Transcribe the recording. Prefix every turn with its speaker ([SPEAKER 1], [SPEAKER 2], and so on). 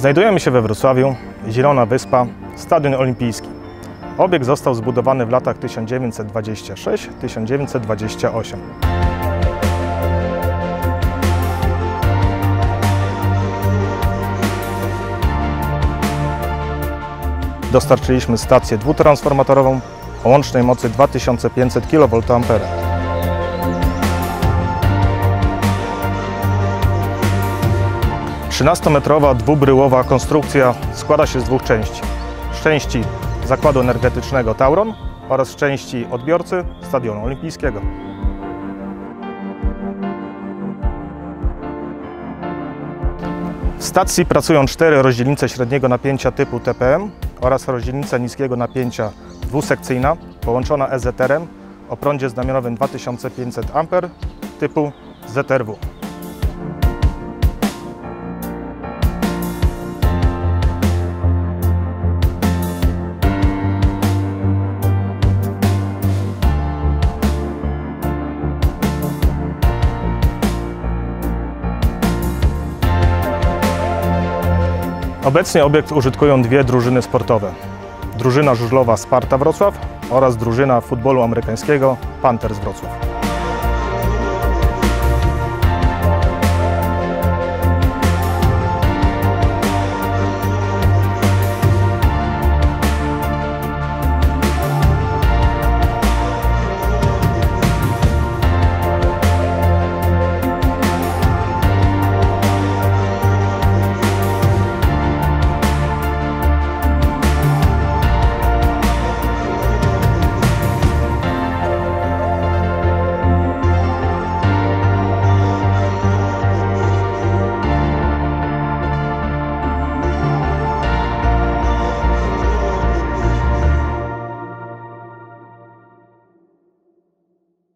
[SPEAKER 1] Znajdujemy się we Wrocławiu, Zielona Wyspa, Stadion Olimpijski. Obiekt został zbudowany w latach 1926-1928. Dostarczyliśmy stację dwutransformatorową o łącznej mocy 2500 kVA. 13-metrowa dwubryłowa konstrukcja składa się z dwóch części. Z części zakładu energetycznego Tauron oraz z części odbiorcy Stadionu Olimpijskiego. W stacji pracują 4 rozdzielnice średniego napięcia typu TPM oraz rozdzielnica niskiego napięcia dwusekcyjna połączona EZR-em o prądzie znamionowym 2500 A typu ZRW. Obecnie obiekt użytkują dwie drużyny sportowe. Drużyna żużlowa Sparta Wrocław oraz drużyna futbolu amerykańskiego Panthers Wrocław.